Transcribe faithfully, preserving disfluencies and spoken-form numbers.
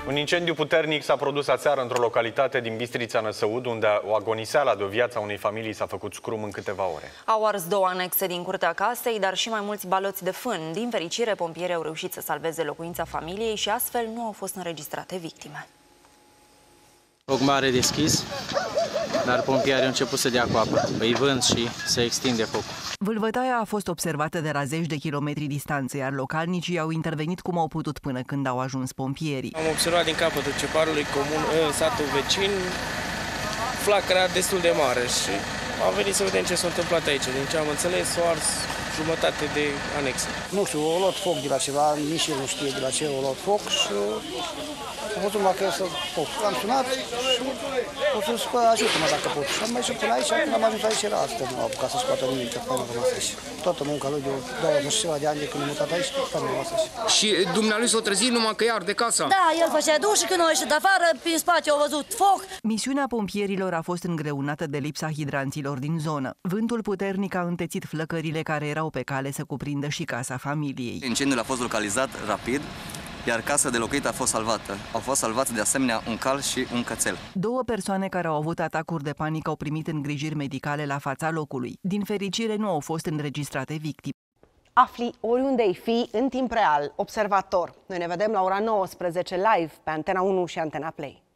Un incendiu puternic s-a produs aseară într-o localitate din Bistrița Năsăud, unde o agoniseală de o viață a unei familii s-a făcut scrum în câteva ore. Au ars două anexe din curtea casei, dar și mai mulți baloți de fân. Din fericire, pompierii au reușit să salveze locuința familiei și astfel nu au fost înregistrate victime. Foc mare deschis, dar pompierii au început să dea cu apă, îi vând și se extinde focul. Vâlvătaia a fost observată de la zeci de kilometri distanță, iar localnicii au intervenit cum au putut până când au ajuns pompierii. Am observat din capătul ceparului comun, în satul vecin, flacăra destul de mare și am venit să vedem ce s-a întâmplat aici. Din ce am înțeles, o ars jumătate de anexă. Nu știu, o luat foc de la ceva, nici el nu știe de la ce o luat foc și a fost numai că să foc. Am sunat și o să spă, ajută-mă dacă pot. Și am mai ieșit până aici, când am ajuns aici era asta, nu a apucat să scoată nimic, că până am rămas aici. Toată munca lui de douăzeci și ceva de ani de când am mutat aici, până am rămas aici. Și dumnealui s-a trezit numai că i-ar de casa? Da, el făcea duș și când a ieșit afară, prin spate au văzut foc. Misiunea pompierilor a fost îngreunată de lipsa hidranților din zonă. Vântul puternic a întețit flăcările care erau pe cale să cuprindă și casa familiei. Incendiul a fost localizat rapid, iar casa de locuit a fost salvată. Au fost salvați de asemenea un cal și un cățel. Două persoane care au avut atacuri de panică au primit îngrijiri medicale la fața locului. Din fericire, nu au fost înregistrate victime. Afli oriunde-i fi în timp real, observator. Noi ne vedem la ora nouăsprezece live pe Antena unu și Antena Play.